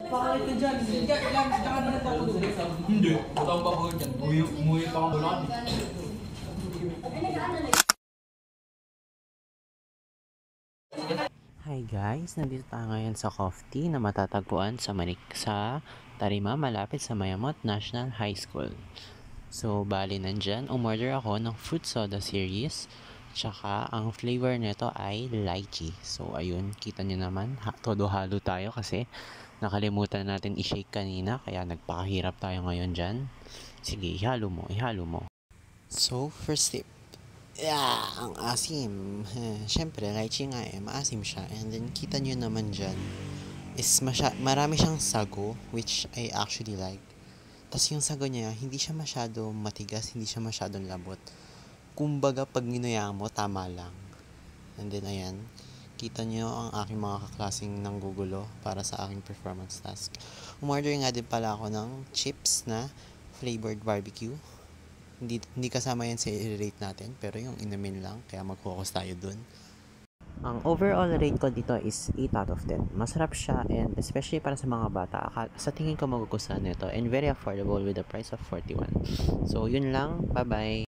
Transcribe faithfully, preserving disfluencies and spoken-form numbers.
Pakalit ka dyan. Diyan, diyan, diyan ka na nagpapagulo. Hindi. Ito ang pabuhay dyan. Umuwi, umuwi pa ang bulati. Hi guys, nandito tayo ngayon sa Coffee na matatagpuan sa Manik sa Tarima, malapit sa Mayamot National High School. So, bali nandyan, umorder ako ng fruit soda series, tsaka ang flavor nito ay lychee. So, ayun, kita nyo naman, ha, todo halo tayo kasi nakalimutan natin i-shake kanina, kaya nagpakahirap tayo ngayon dyan. Sige, ihalo mo, ihalo mo. So, first tip. Yeah, ang asim. Siyempre, lychee nga eh, maasim siya. And then, kita nyo naman dyan, is masya- marami siyang sago, which I actually like. Tapos yung sago niya, hindi siya masyado matigas, hindi siya masyadong labot. Kumbaga, pag ginuya mo, tama lang. And then, ayan, kita nyo ang aking mga kaklaseng nanggugulo para sa aking performance task. Umorder nga din pala ako ng chips na flavored barbecue. Hindi, hindi kasama yan sa i-rate natin, pero yung inumin lang, kaya mag-focus tayo dun. Ang overall rate ko dito is eight out of ten. Masarap siya, and especially para sa mga bata, sa tingin ko magugustuhan nito, and very affordable with the price of forty-one. So, yun lang. Bye-bye!